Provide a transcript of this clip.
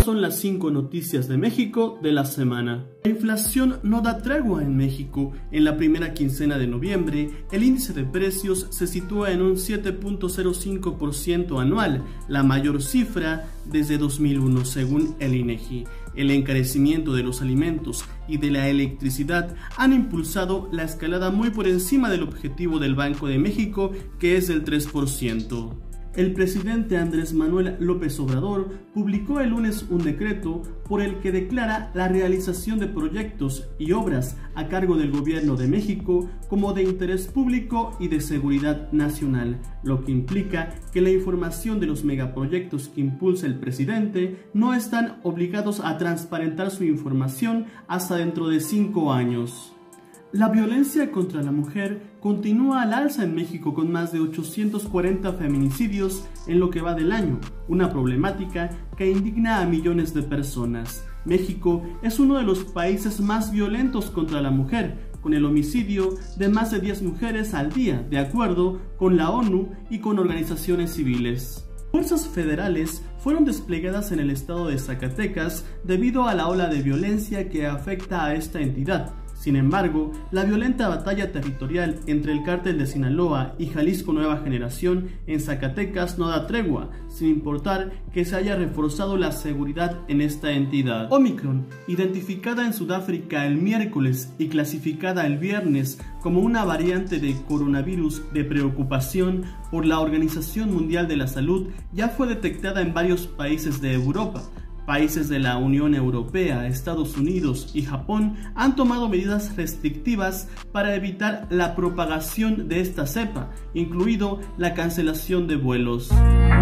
son las 5 noticias de México de la semana. La inflación no da tregua en México. En la primera quincena de noviembre, el índice de precios se sitúa en un 7.05% anual, la mayor cifra desde 2001 según el INEGI. El encarecimiento de los alimentos y de la electricidad han impulsado la escalada muy por encima del objetivo del Banco de México, que es del 3%. El presidente Andrés Manuel López Obrador publicó el lunes un decreto por el que declara la realización de proyectos y obras a cargo del Gobierno de México como de interés público y de seguridad nacional, lo que implica que la información de los megaproyectos que impulsa el presidente no están obligados a transparentar su información hasta dentro de 5 años. La violencia contra la mujer continúa al alza en México con más de 840 feminicidios en lo que va del año, una problemática que indigna a millones de personas. México es uno de los países más violentos contra la mujer, con el homicidio de más de 10 mujeres al día, de acuerdo con la ONU y con organizaciones civiles. Fuerzas federales fueron desplegadas en el estado de Zacatecas debido a la ola de violencia que afecta a esta entidad. Sin embargo, la violenta batalla territorial entre el cártel de Sinaloa y Jalisco Nueva Generación en Zacatecas no da tregua, sin importar que se haya reforzado la seguridad en esta entidad. Omicron, identificada en Sudáfrica el miércoles y clasificada el viernes como una variante de coronavirus de preocupación por la Organización Mundial de la Salud, ya fue detectada en varios países de Europa. Países de la Unión Europea, Estados Unidos y Japón han tomado medidas restrictivas para evitar la propagación de esta cepa, incluido la cancelación de vuelos.